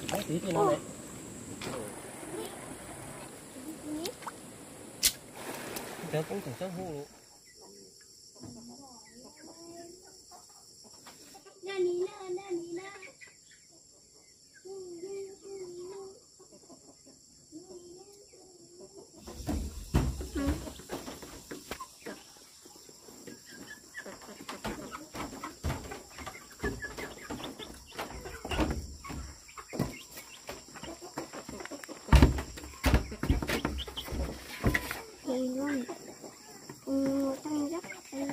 Đấy, tí thì nó này. Tớ cũng thử sắp hô luôn. Tăng rất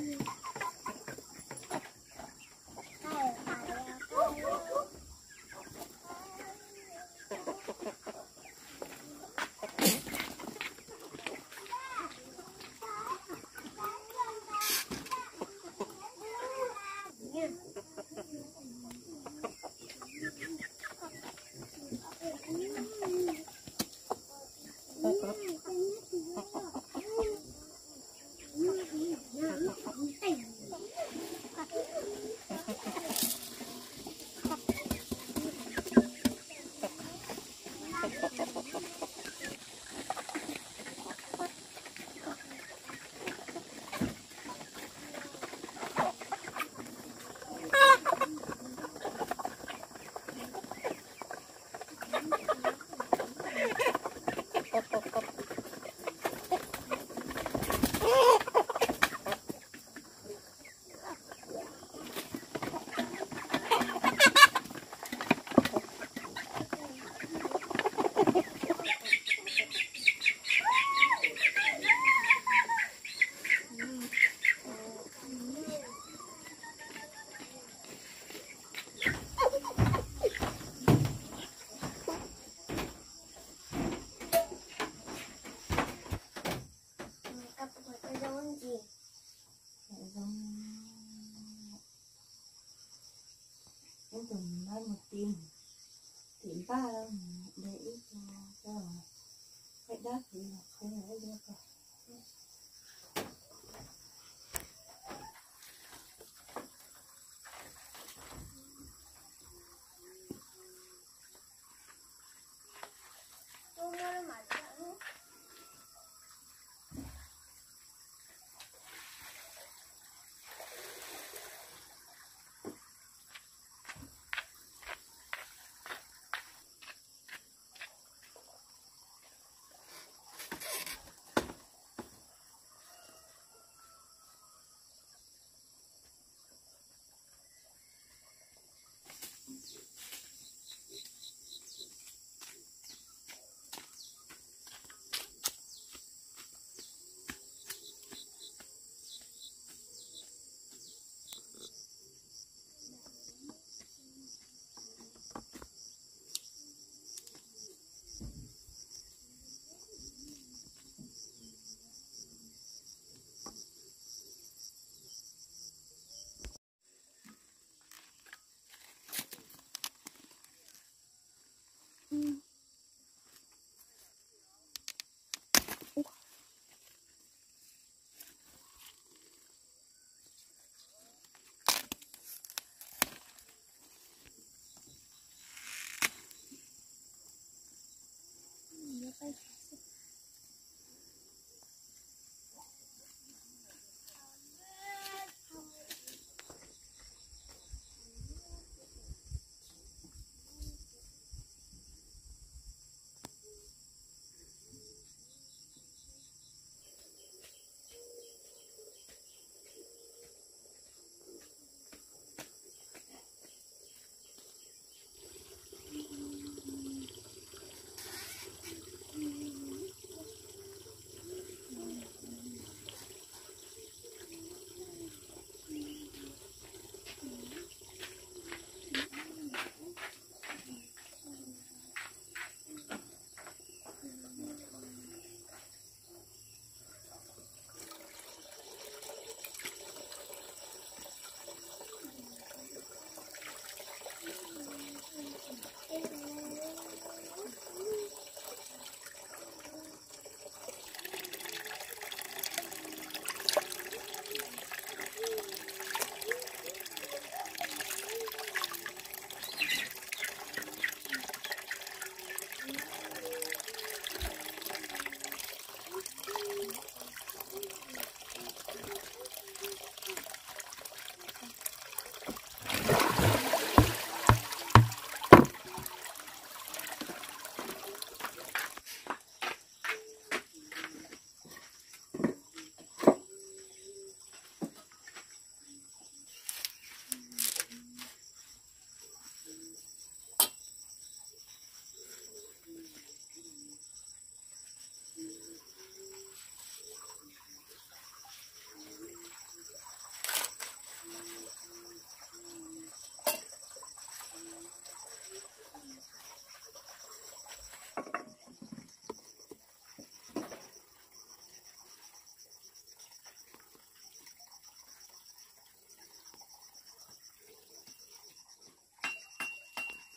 từng ăn một tìm ba để ít cho cái đắt thì không lấy được rồi.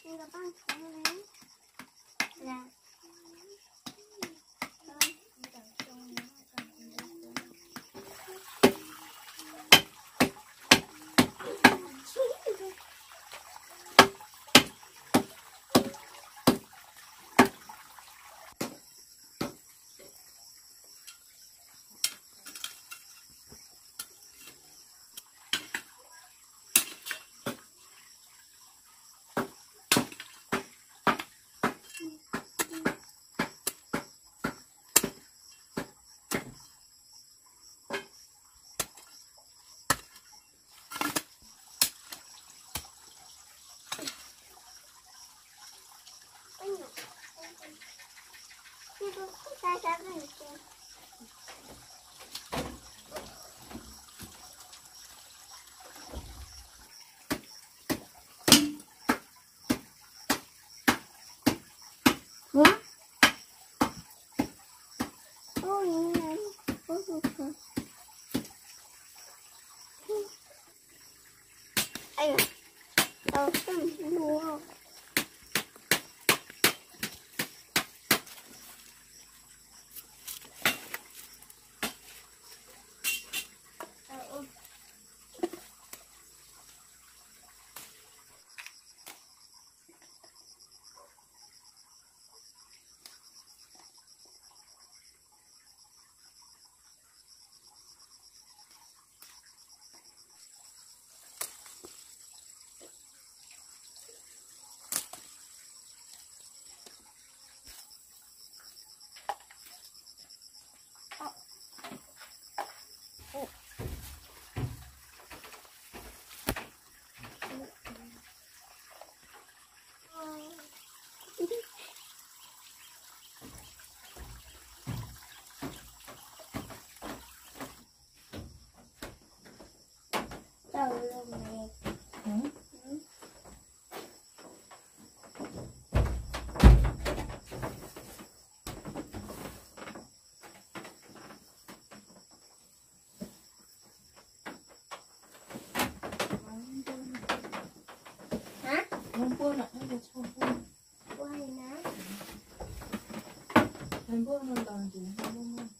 Buồn ạ, em cho buồn. Quay ná. Em buồn luôn toàn gì em buồn.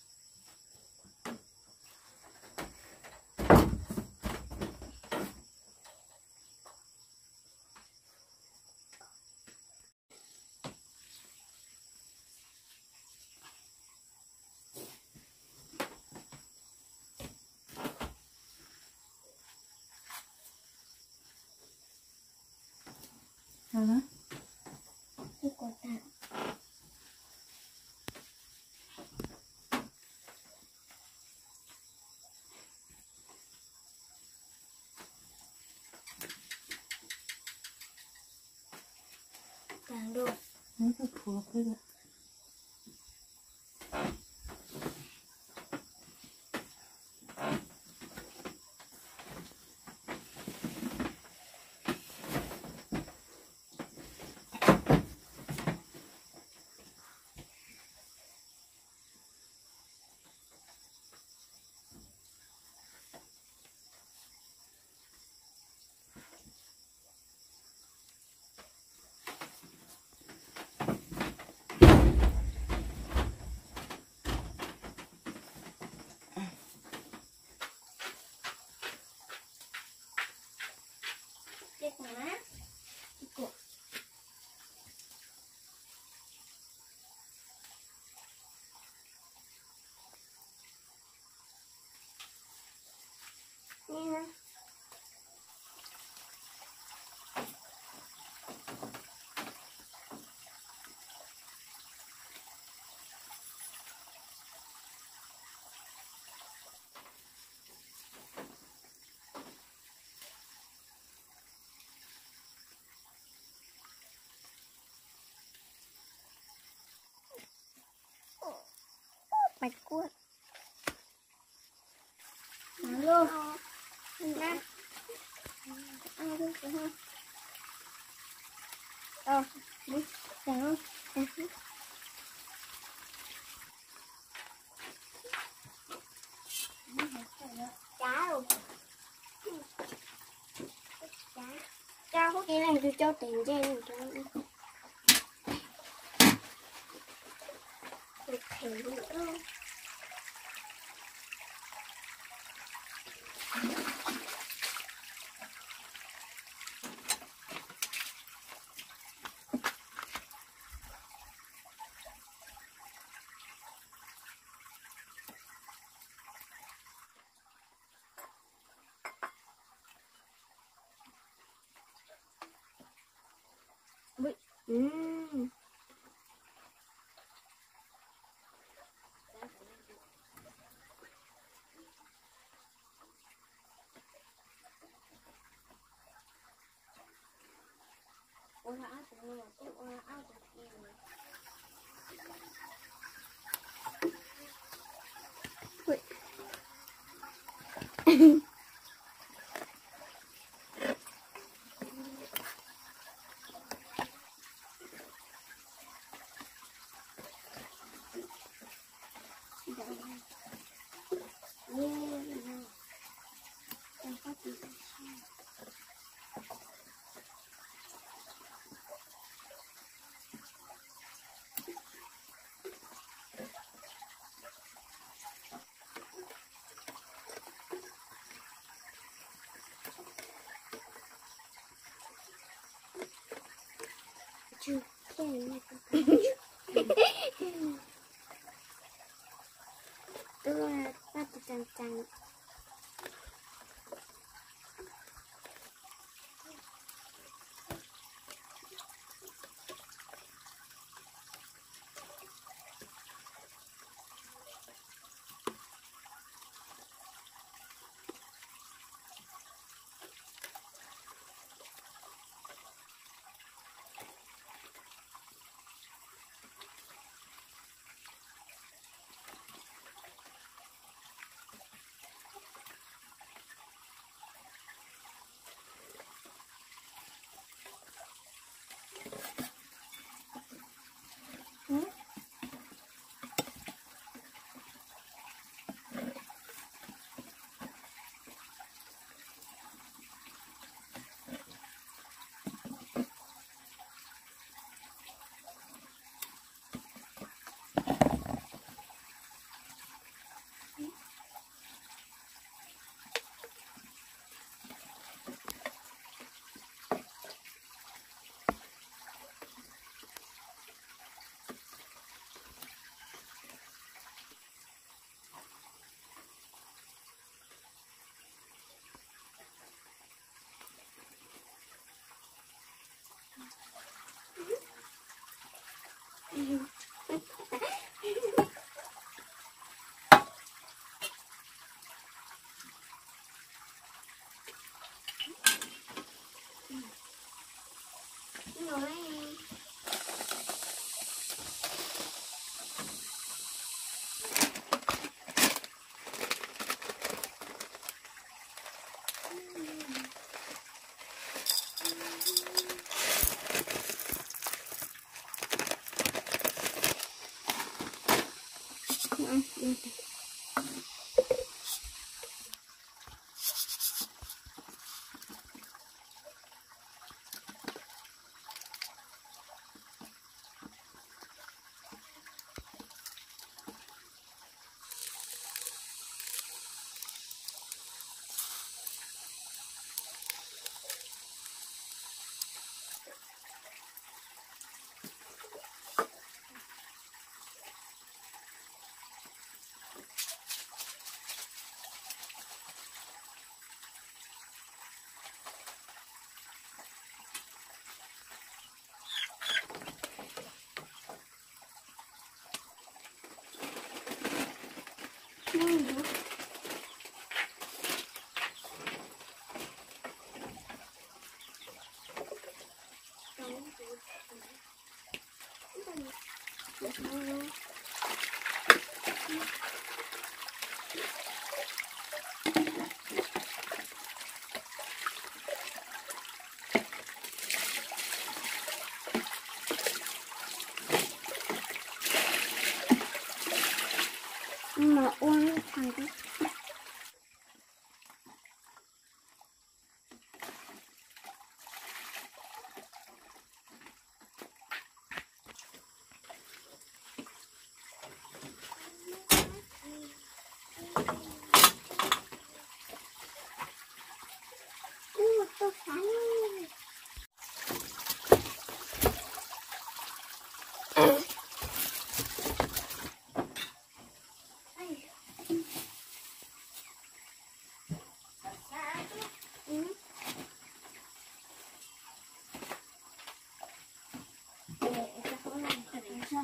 Hả? Cái quả tạ. Càng được. Nó phải thuộc thôi ạ. Chết má. Cục. Nè. Bạch cuộn. Alo. Nè. Ăn đi được không? Đi. Chào. Chào. Chào. Chào hút Cái này tôi cho tiền trên cho được thèm nữa. Ừm. Chưa cái này tôi bắt chăn chăn mà uống thằng cái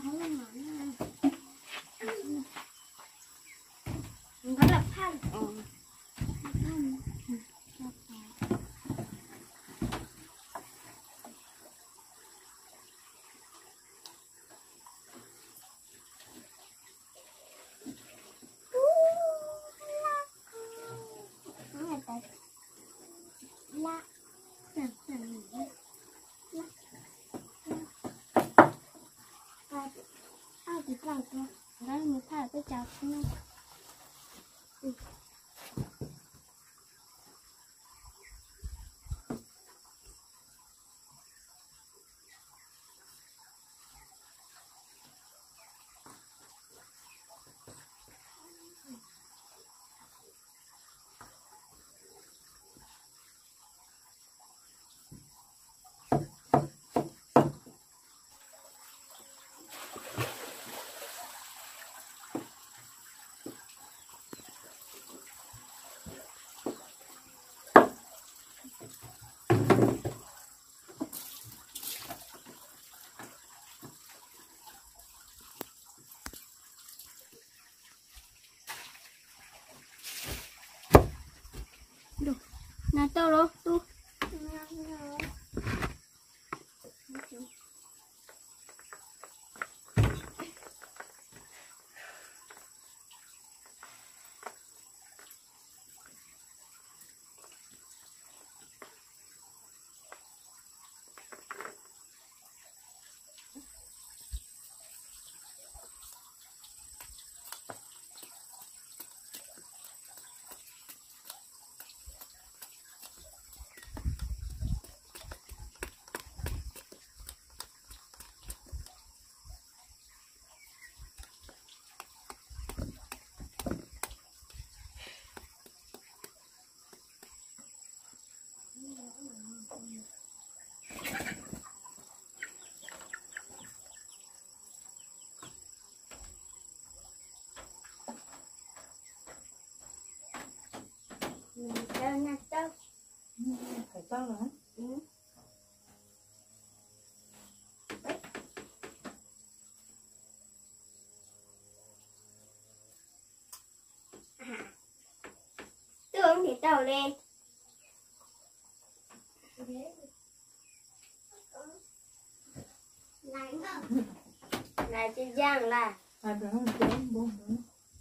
không có mặn nè. Đó là phan. Đó là một thả cái chảo không? Nè tao đâu tu. Nè tao. Phải to rồi hả? Ừ. Tưởng thì tao lên. Này trên giang là. Phải không? Chén buông nữa.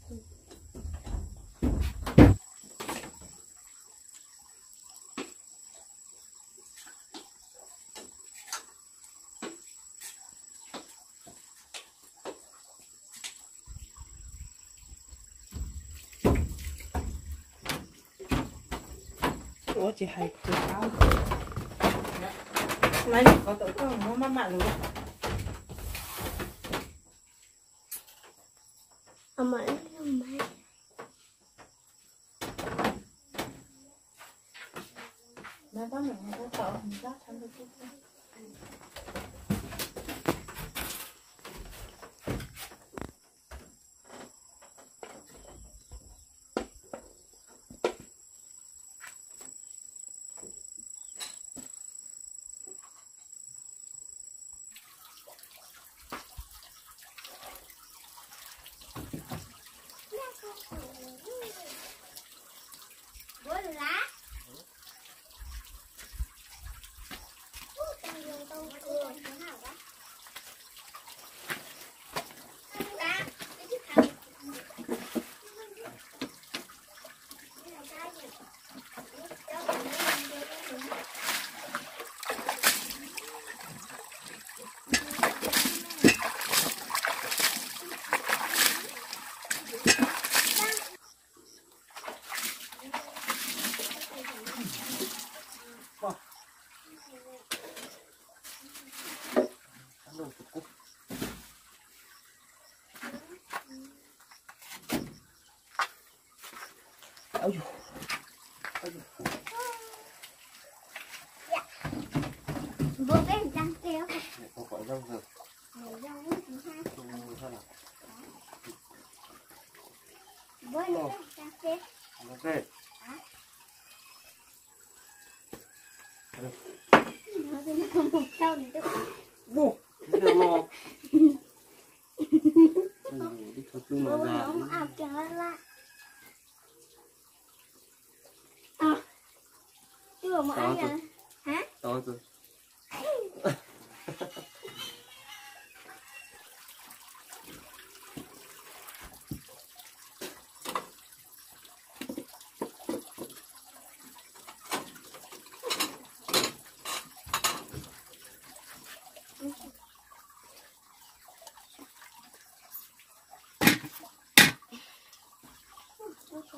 Ủa chị hay chị áo Mày có tội không? Nó mặn rồi. Mà mày. Nó có người nó có tội, mình có thăm được chút. áo dù Vô cái răng kéo. có quả răng rồi Răng nó cũng ha. sao nào Với nó răng kéo. ok Nó không một đâu nữa. bu giờ lo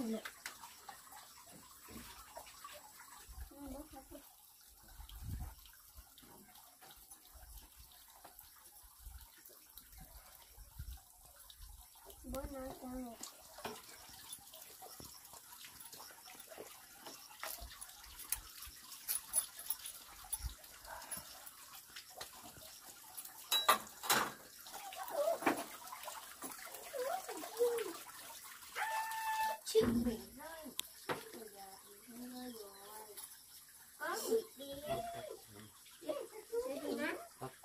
Bố nói sao này? Chiếc bị rơi. Bây giờ thì không rơi rồi. Có bị đi. Sẽ đi nát.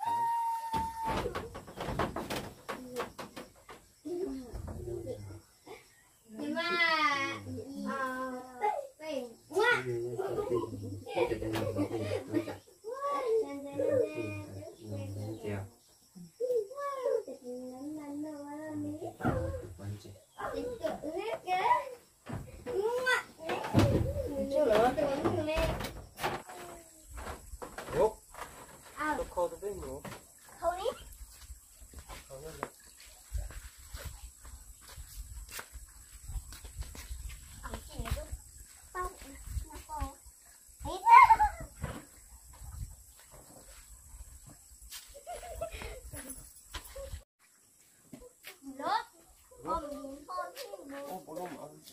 Nhưng mà quá khô tôi biết nữa. thôi đi. Ô, bố đông ơi.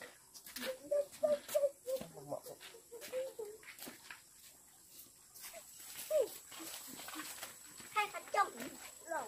Hai cái chồng rồi.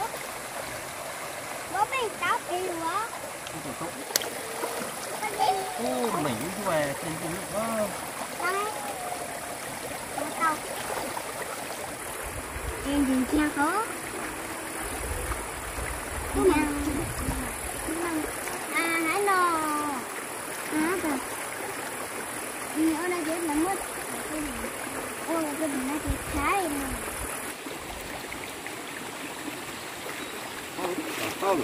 Bố mình tao đi quá. Ô, mình què trên cái đó. Đây. Tao. Em dừng cha có. Hãy lo. Rồi. Ở đây chết là mất. Ôi, cái này nó thì khá rồi. Không.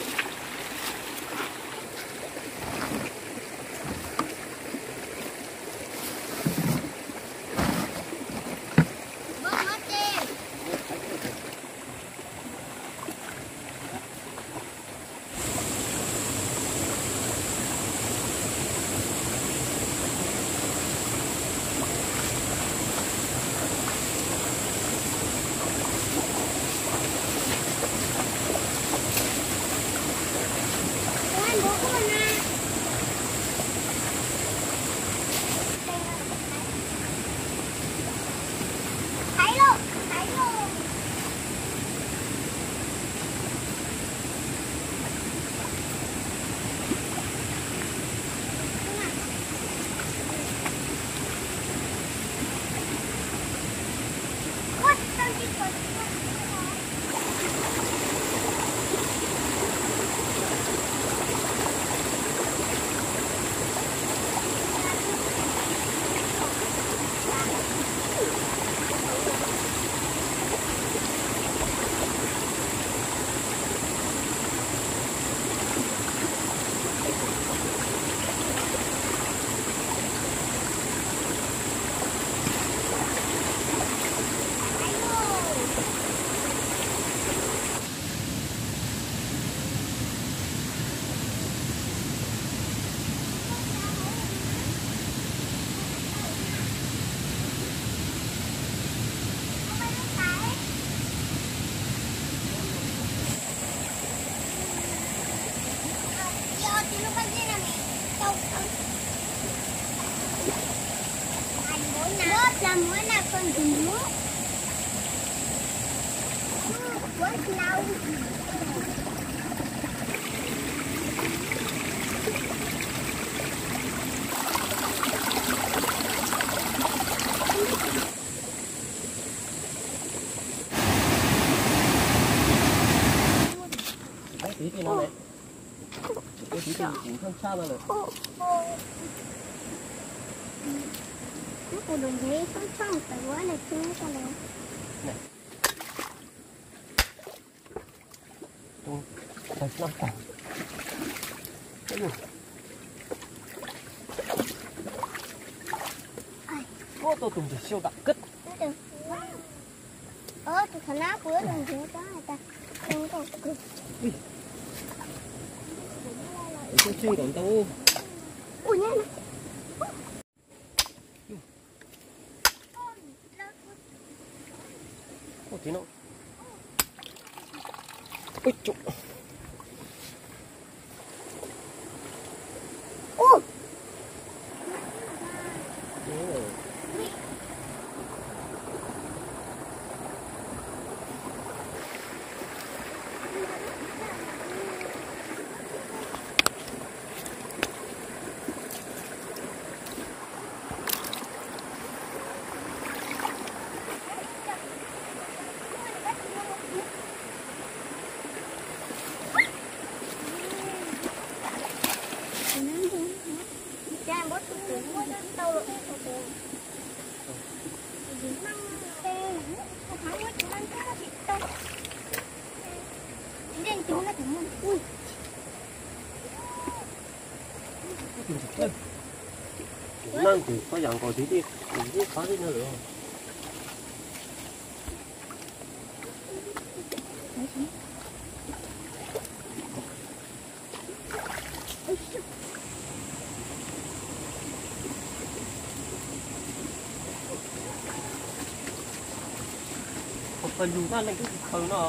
Làm mỗi nào con đừng nước. Quá lâu. Tí tí nó này. Tí tí cũng không sao đâu. Nó còn đừng thấy không xong tại quá này chưa có đâu. Này. Tung, thật lắm cả. Ô, tôi tung thì siêu đặc cất. Tôi thằng áo bữa đừng thấy có người ta. Không có cực. Tôi chưa còn đâu. Ui nhá. Ô, tí nữa. Ôi chú. Ô. Năng thì có dạng còn tí đi, tí phá đi nữa được không? Một phần dùng ra lên cái phần nó.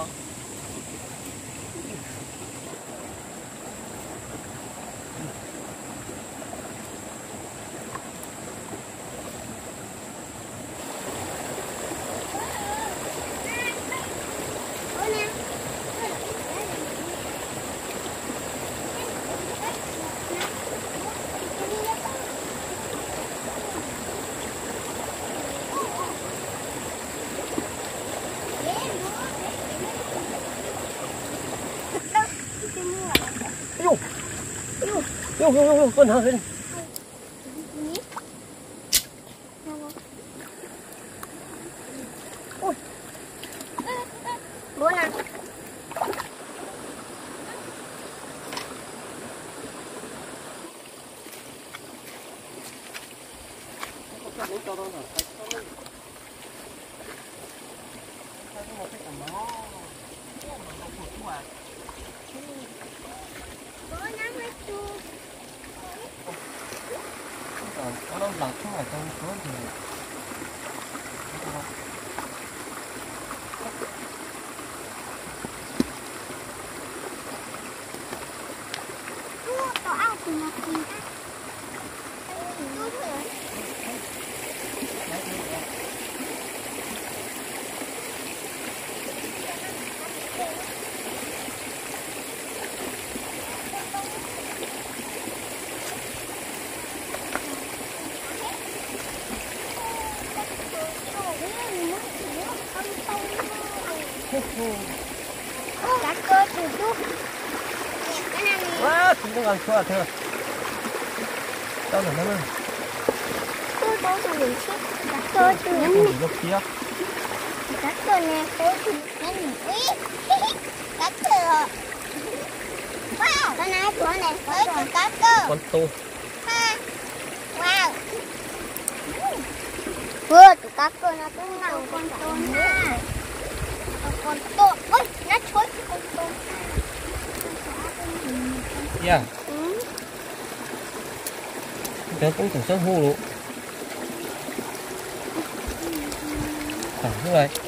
Vô, con hả lên. Bố nào. Nó lật xuống ngoài trong số thì Tao ăn thì nó không ăn. Cá cơ từ chút. Cái này quá chúng nó ăn quá thôi. Đâu là nó ơi. tôi có từ những chiếc cá cơ từ những Lúc kia. cá cơ nè, tôi từ những cá cơ. Wow, cái này của này với từ cá cơ. Con tô. Wow. Vừa từ cá cơ nó cũng nằm con tôm nha. Con tôm, ôi, nó chối con tôm. Yeah. Nó cũng từng san hô luôn. Như vậy.